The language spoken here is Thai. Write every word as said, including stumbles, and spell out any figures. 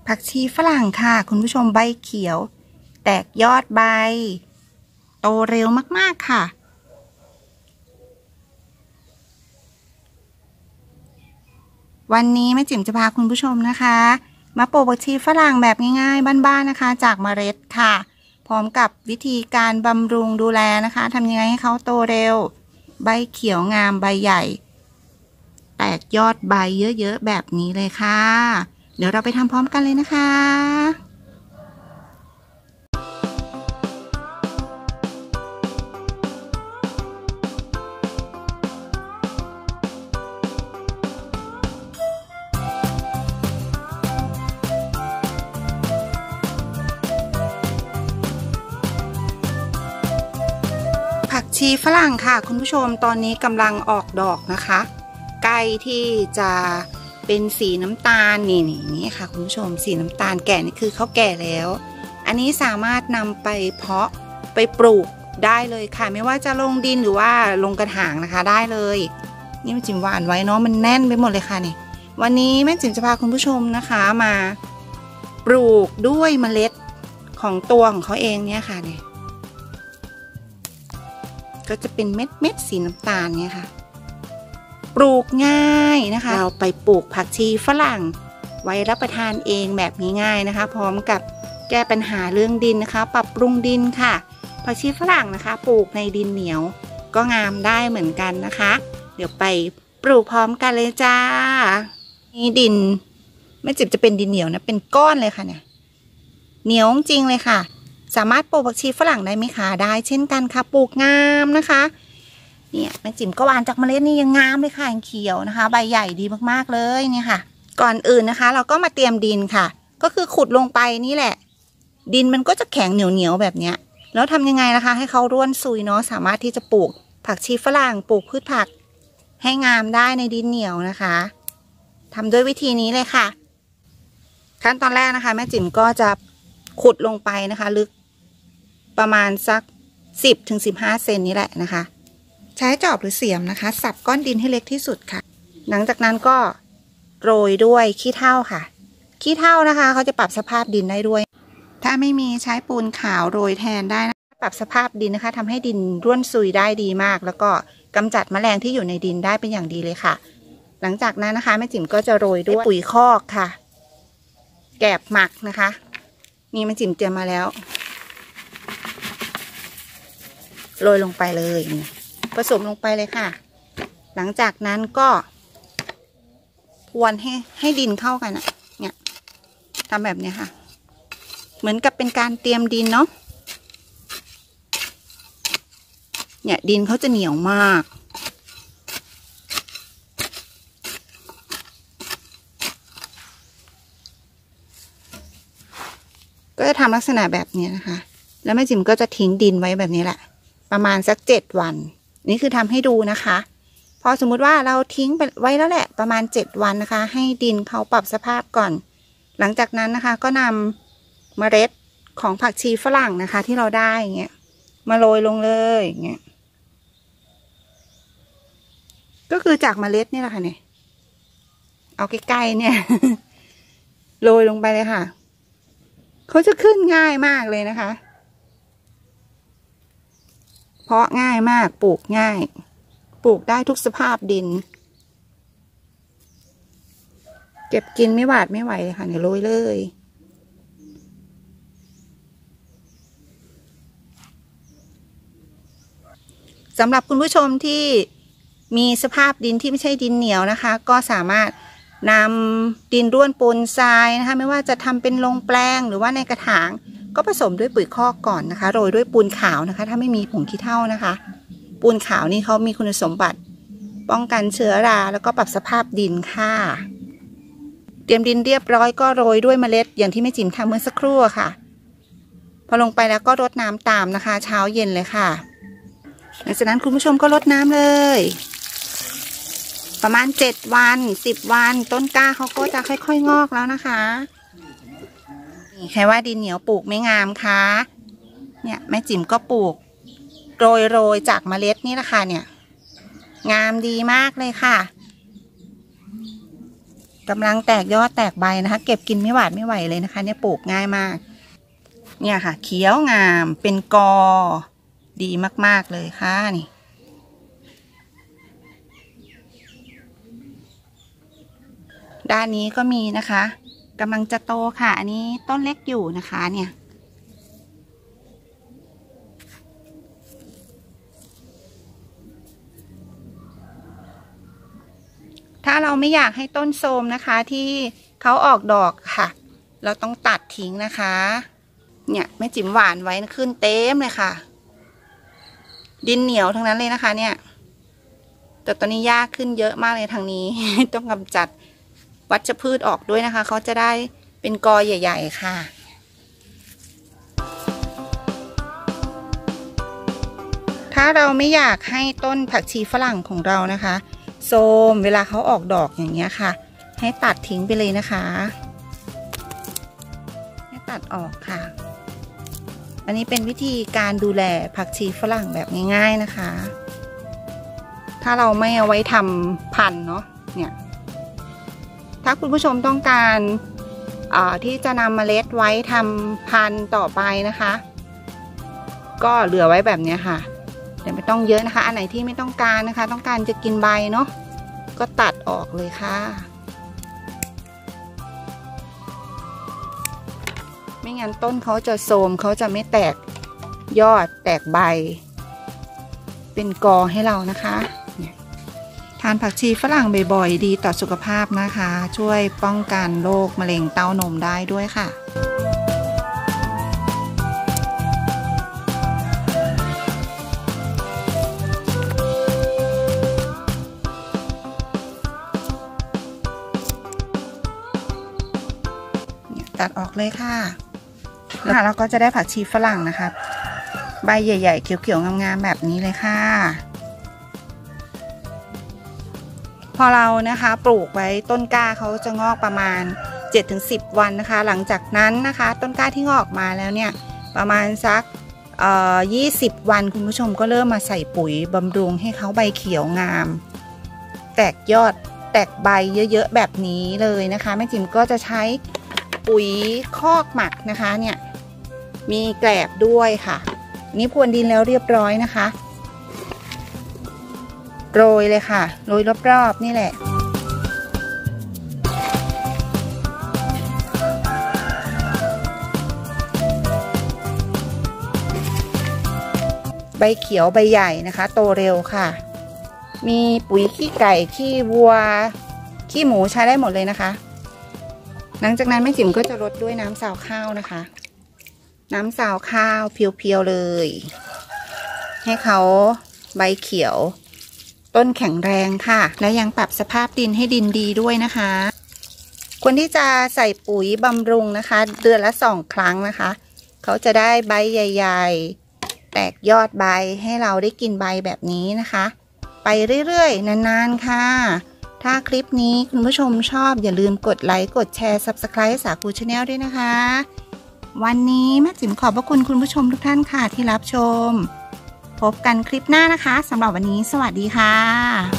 ผักชีฝรั่งค่ะคุณผู้ชมใบเขียวแตกยอดใบโตเร็วมากๆค่ะวันนี้แม่จิ๋มจะพาคุณผู้ชมนะคะมาปลูกผักชีฝรั่งแบบง่ายๆบ้านๆนะคะจากเมล็ดค่ะพร้อมกับวิธีการบำรุงดูแลนะคะทำยังไงให้เขาโตเร็วใบเขียวงามใบใหญ่แตกยอดใบเยอะๆแบบนี้เลยค่ะเดี๋ยวเราไปทำพร้อมกันเลยนะคะผักชีฝรั่งค่ะคุณผู้ชมตอนนี้กำลังออกดอกนะคะใกล้ที่จะเป็นสีน้ำตาลนี่นี่นี่ค่ะคุณผู้ชมสีน้ำตาลแก่นี่คือเขาแก่แล้วอันนี้สามารถนำไปเพาะไปปลูกได้เลยค่ะไม่ว่าจะลงดินหรือว่าลงกระถางนะคะได้เลยนี่แม่จิ๋มหว่านไว้เนาะมันแน่นไปหมดเลยค่ะนี่วันนี้แม่จิ๋มจะพาคุณผู้ชมนะคะมาปลูกด้วยเมล็ดของตัวของเขาเองเนี่ยค่ะเนี่ยก็จะเป็นเม็ดเม็ดสีน้ำตาลเนี่ยค่ะปลูกง่ายนะคะเราไปปลูกผักชีฝรั่งไว้รับประทานเองแบบง่ายๆนะคะพร้อมกับแก้ปัญหาเรื่องดินนะคะปรับปรุงดินค่ะผักชีฝรั่งนะคะปลูกในดินเหนียวก็งามได้เหมือนกันนะคะเดี๋ยวไปปลูกพร้อมกันเลยจ้านี่ดินไม่จิบจะเป็นดินเหนียวนะเป็นก้อนเลยค่ะเนี่ยเหนียวจริงเลยค่ะสามารถปลูกผักชีฝรั่งได้ไหมคะได้เช่นกันค่ะปลูกงามนะคะเนี่ยแม่จิ๋มก็หว่านจากเมล็ดนี่ยังงามเลยค่ะยังเขียวนะคะใบใหญ่ดีมากๆเลยเนี่ยค่ะก่อนอื่นนะคะเราก็มาเตรียมดินค่ะก็คือขุดลงไปนี่แหละดินมันก็จะแข็งเหนียวๆแบบเนี้ยแล้วทำยังไงนะคะให้เขาร่วนซุยเนาะสามารถที่จะปลูกผักชีฝรั่งปลูกพืชผักให้งามได้ในดินเหนียวนะคะทำด้วยวิธีนี้เลยค่ะขั้นตอนแรกนะคะแม่จิ๋มก็จะขุดลงไปนะคะลึกประมาณสักสิบถึงสิบห้าเซนนี้แหละนะคะใช้จอบหรือเสียมนะคะสับก้อนดินให้เล็กที่สุดค่ะหลังจากนั้นก็โรยด้วยขี้เถ้าค่ะขี้เถ้านะคะเขาจะปรับสภาพดินได้ด้วยถ้าไม่มีใช้ปูนขาวโรยแทนได้นะปรับสภาพดินนะคะทำให้ดินร่วนซุยได้ดีมากแล้วก็กำจัดแมลงที่อยู่ในดินได้เป็นอย่างดีเลยค่ะหลังจากนั้นนะคะแม่จิ๋มก็จะโรยด้วยปุ๋ยคอกค่ะแกบหมักนะคะนี่แม่จิ๋มเตรียมมาแล้วโรยลงไปเลยผสมลงไปเลยค่ะหลังจากนั้นก็พรวนให้ให้ดินเข้ากันอะเนี่ยทำแบบนี้ค่ะเหมือนกับเป็นการเตรียมดินเนาะเนี่ยดินเขาจะเหนียวมากก็จะทำลักษณะแบบนี้นะคะแล้วแม่จิ๋มก็จะทิ้งดินไว้แบบนี้แหละประมาณสักเจ็ดวันนี่คือทำให้ดูนะคะพอสมมุติว่าเราทิ้งไปไว้แล้วแหละประมาณเจ็ดวันนะคะให้ดินเขาปรับสภาพก่อนหลังจากนั้นนะคะก็นำเมล็ดของผักชีฝรั่งนะคะที่เราได้อย่างเงี้ยมาโรยลงเลยอย่างเงี้ยก็คือจากเมล็ดนี่แหละค่ะเนี่ยเอาใกล้ๆเนี่ย โรยลงไปเลยค่ะเขาจะขึ้นง่ายมากเลยนะคะเพราะง่ายมากปลูกง่ายปลูกได้ทุกสภาพดินเก็บกินไม่หวาดไม่ไหวเลยค่ะเนี่ยโรยเลยสำหรับคุณผู้ชมที่มีสภาพดินที่ไม่ใช่ดินเหนียวนะคะก็สามารถนำดินร่วนปูนทรายนะคะไม่ว่าจะทำเป็นลงแปลงหรือว่าในกระถางก็ผสมด้วยปุ๋ยคอกก่อนนะคะโรยด้วยปูนขาวนะคะถ้าไม่มีผงขี้เถ้านะคะปูนขาวนี่เขามีคุณสมบัติป้องกันเชื้อราแล้วก็ปรับสภาพดินค่ะเตรียมดินเรียบร้อยก็โรยด้วยเมล็ดอย่างที่แม่จิ๋มทำเมื่อสักครู่ค่ะพอลงไปแล้วก็รดน้ำตามนะคะเช้าเย็นเลยค่ะหลังจากนั้นคุณผู้ชมก็รดน้ำเลยประมาณเจ็ดวันสิบวันต้นกล้าเขาก็จะค่อยๆงอกแล้วนะคะใครว่าดินเหนียวปลูกไม่งามคะเนี่ยแม่จิ๋มก็ปลูกโรยโรยจากเมล็ดนี่แหละค่ะเนี่ยงามดีมากเลยค่ะกำลังแตกยอดแตกใบนะคะเก็บกินไม่หวาดไม่ไหวเลยนะคะเนี่ยปลูกง่ายมากเนี่ยค่ะเขียวงามเป็นกอดีมากๆเลยค่ะนี่ด้านนี้ก็มีนะคะกำลังจะโตค่ะอันนี้ต้นเล็กอยู่นะคะเนี่ยถ้าเราไม่อยากให้ต้นโทรมนะคะที่เขาออกดอกค่ะเราต้องตัดทิ้งนะคะเนี่ยแม่จิ๋มหวานไว้ขึ้นเต็มเลยค่ะดินเหนียวทั้งนั้นเลยนะคะเนี่ยแต่ตอนนี้หญ้าขึ้นเยอะมากเลยทางนี้ ต้องกำจัดวัชพืชออกด้วยนะคะเขาจะได้เป็นกอใหญ่ๆค่ะถ้าเราไม่อยากให้ต้นผักชีฝรั่งของเรานะคะโทรมเวลาเขาออกดอกอย่างเงี้ยค่ะให้ตัดทิ้งไปเลยนะคะให้ตัดออกค่ะอันนี้เป็นวิธีการดูแลผักชีฝรั่งแบบง่ายๆนะคะถ้าเราไม่เอาไว้ทำพันธุ์เนาะเนี่ยถ้าคุณผู้ชมต้องการที่จะนำเมล็ดไว้ทำพันธุ์ต่อไปนะคะก็เหลือไว้แบบนี้ค่ะแต่ไม่ต้องเยอะนะคะอันไหนที่ไม่ต้องการนะคะต้องการจะกินใบเนาะก็ตัดออกเลยค่ะไม่งั้นต้นเขาจะโทรมเขาจะไม่แตกยอดแตกใบเป็นกอให้เรานะคะทานผักชีฝรั่งบ่อยๆดีต่อสุขภาพนะคะช่วยป้องกันโรคมะเร็งเต้านมได้ด้วยค่ะตัดออกเลยค่ะแล้วเราก็จะได้ผักชีฝรั่งนะคะใบใหญ่ๆเขียวๆงามๆแบบนี้เลยค่ะพอเรานะคะปลูกไว้ต้นกล้าเขาจะงอกประมาณ เจ็ดถึงสิบ วันนะคะหลังจากนั้นนะคะต้นกล้าที่งอกมาแล้วเนี่ยประมาณสักเอ่อยี่สิบวันคุณผู้ชมก็เริ่มมาใส่ปุ๋ยบำรุงให้เขาใบเขียวงามแตกยอดแตกใบเยอะๆแบบนี้เลยนะคะแม่จิ๋มก็จะใช้ปุ๋ยคอกหมักนะคะเนี่ยมีแกลบด้วยค่ะนี่พรวนดินแล้วเรียบร้อยนะคะโรยเลยค่ะโรยรอบๆนี่แหละใบเขียวใบใหญ่นะคะโตเร็วค่ะมีปุ๋ยขี้ไก่ขี้วัวขี้หมูใช้ได้หมดเลยนะคะหลังจากนั้นแม่จิ๋มก็จะรดด้วยน้ำซาวข้าวนะคะน้ำซาวข้าวเพียวๆเลยให้เขาใบเขียวต้นแข็งแรงค่ะและยังปรับสภาพดินให้ดินดีด้วยนะคะควรที่จะใส่ปุ๋ยบำรุงนะคะเดือนละสองครั้งนะคะเขาจะได้ใบใหญ่ๆแตกยอดใบให้เราได้กินใบแบบนี้นะคะไปเรื่อยๆนานๆค่ะถ้าคลิปนี้คุณผู้ชมชอบอย่าลืมกดไลค์กดแชร์ ซับสไครบ์ สาคูชาแนลด้วยนะคะวันนี้แม่จิ๋มขอบพระคุณคุณผู้ชมทุกท่านค่ะที่รับชมพบกันคลิปหน้านะคะสำหรับวันนี้สวัสดีค่ะ